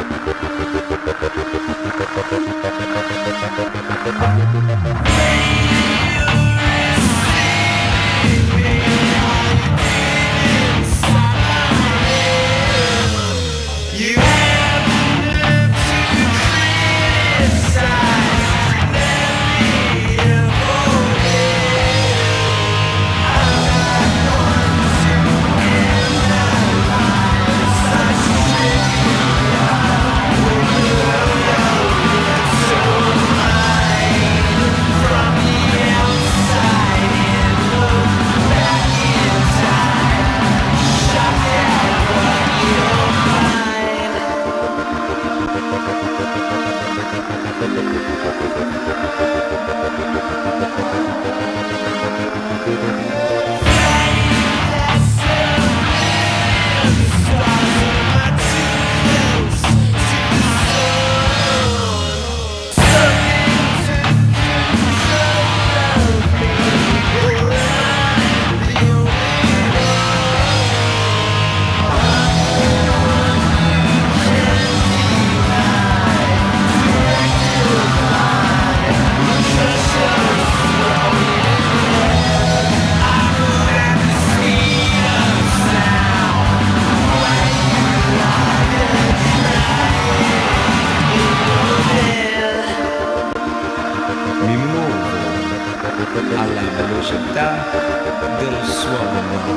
alla velocità del suono,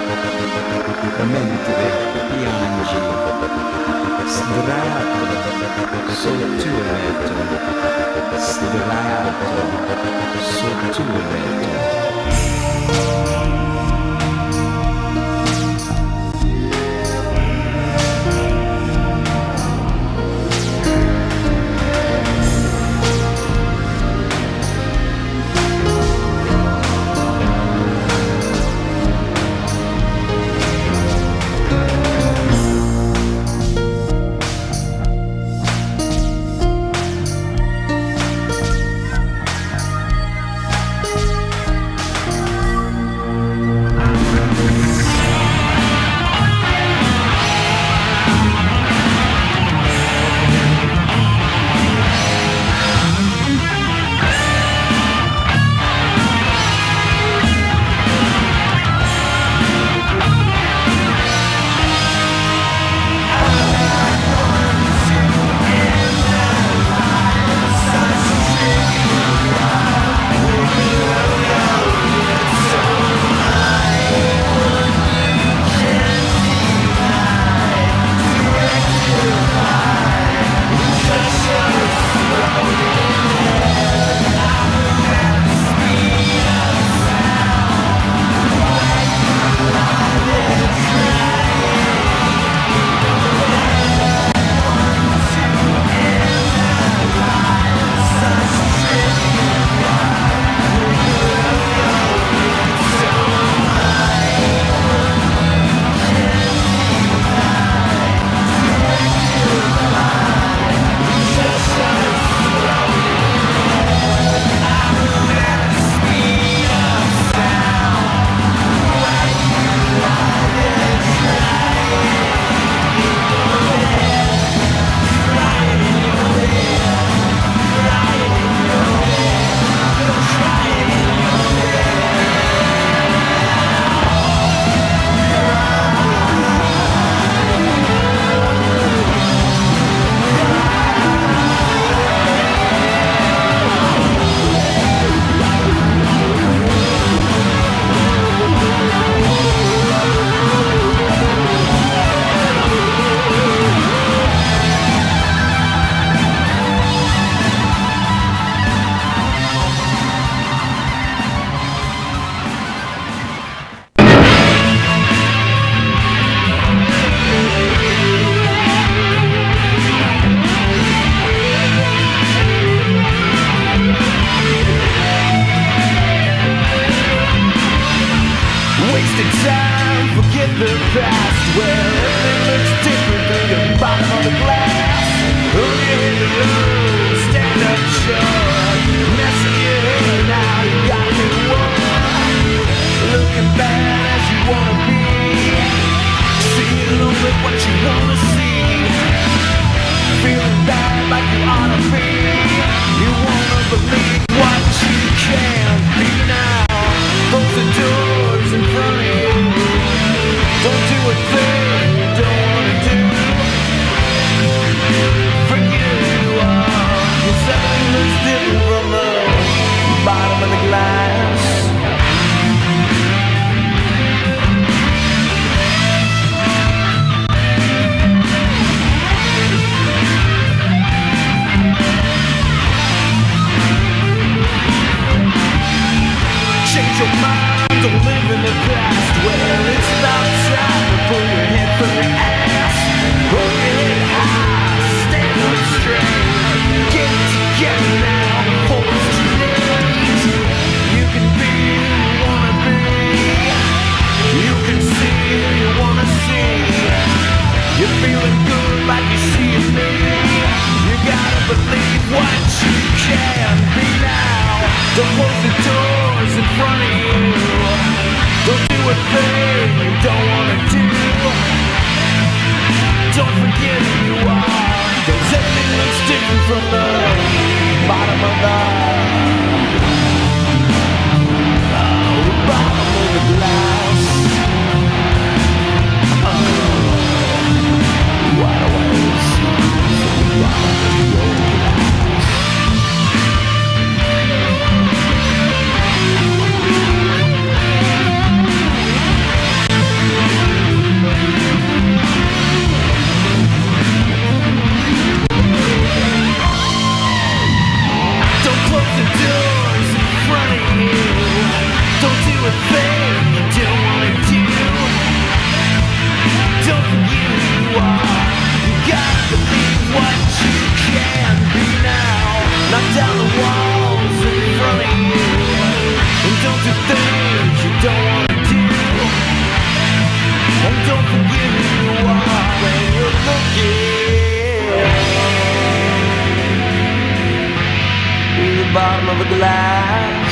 mentre piangi sdraiato sotto il letto, sdraiato sotto il letto. Don't close the doors in front of you. Don't do a thing you don't wanna do. Don't forget who you are, 'cause everything looks different from the bottom of the bottom of the glass. Why do I always see the bottom of your glass? Don't close the doors in front of you. Don't do a thing you don't wanna do. Don't forget who you are. You gotta believe what you can be now. Knock down the walls in front of you. And don't do things you don't wanna do. And don't forget who you are when you're looking through the bottom of a glass.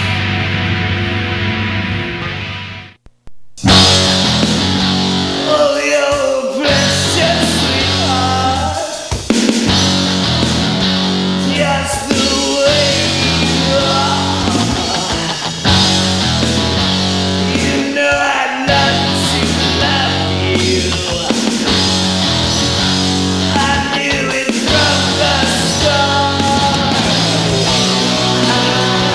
Oh, you're precious sweetheart, just the way you are. You know I'd love to love you. I knew it from the start.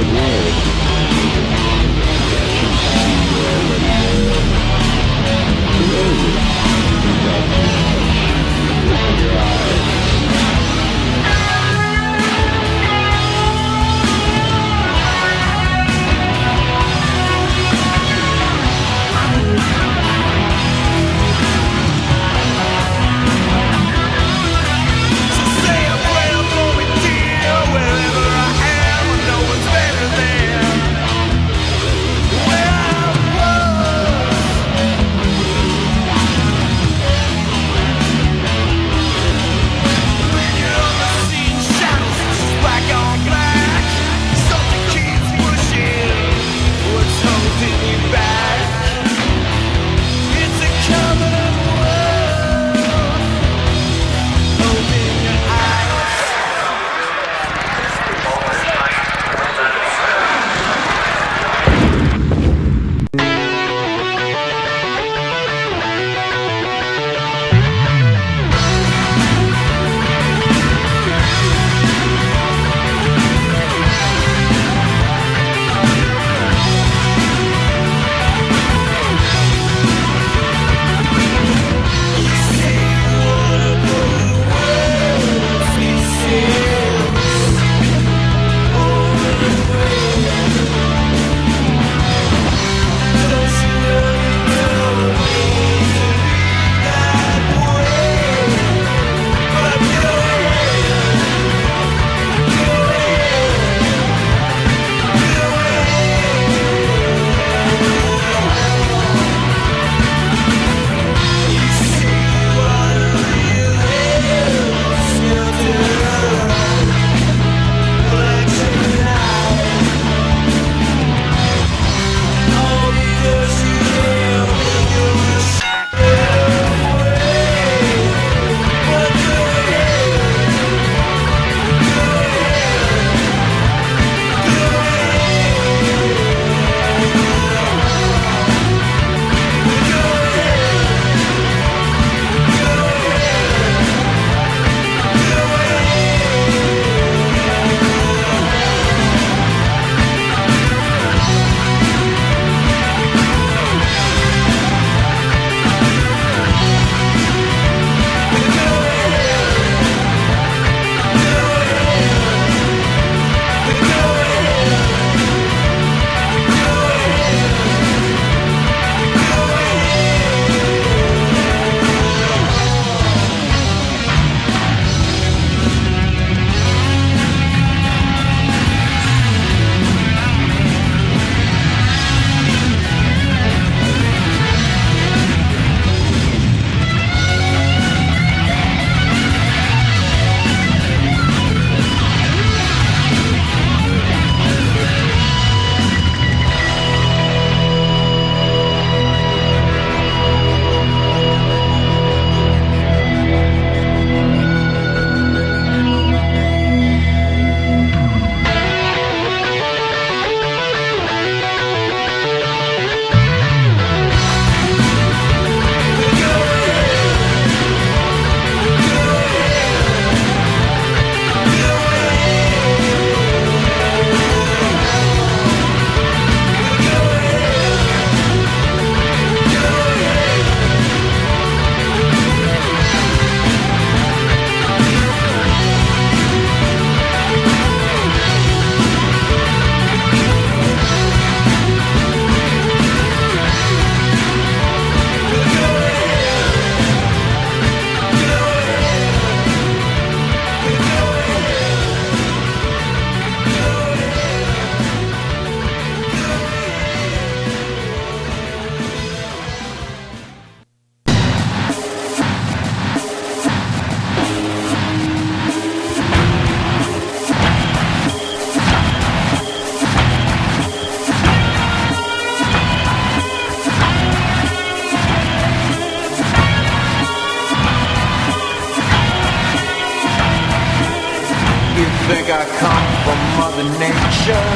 think I come from Mother Nature.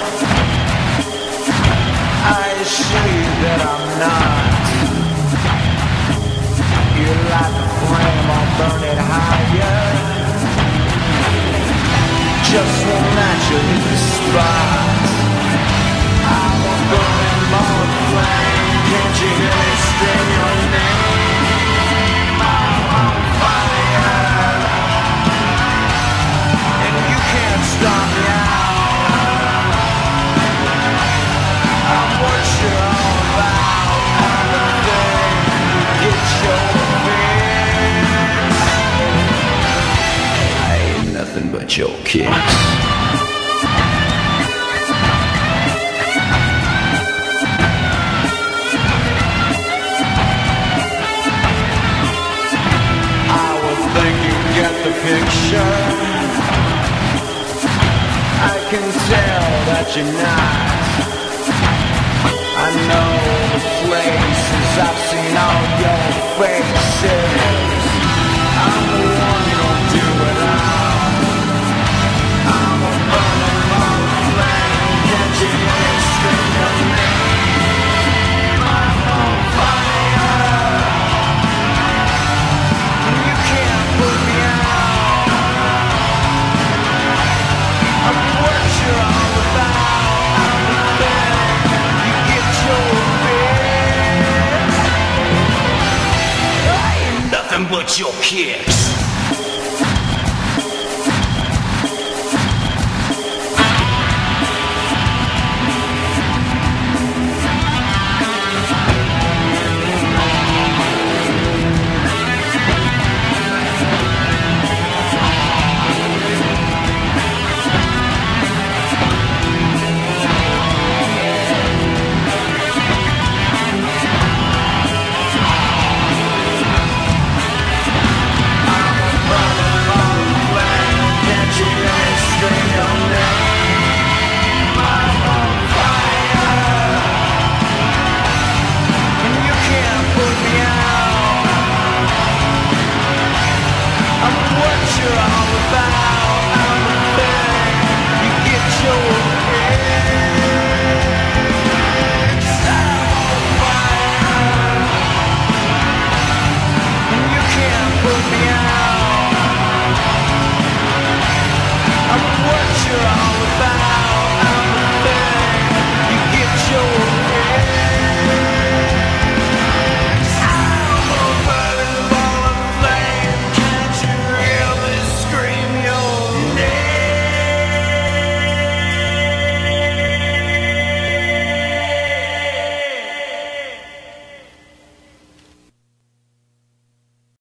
I assure you that I'm not. You light the flame, I'll burn it higher. just won't naturally despise. I'm a burning ball of flame. Can't you hear me scream your name? I'm on fire, and you can't stop me out. I'm what you're all about. I'm the thing you get your fix. I ain't nothing but your kicks. The picture, I can tell that you're not. I know the places, I've seen all your faces. I'm the one you don't do without. I'm a burning ball of flame. Can't you hear me scream your name? I'm on fire, and you can't put me out. But your kicks. What you're all about.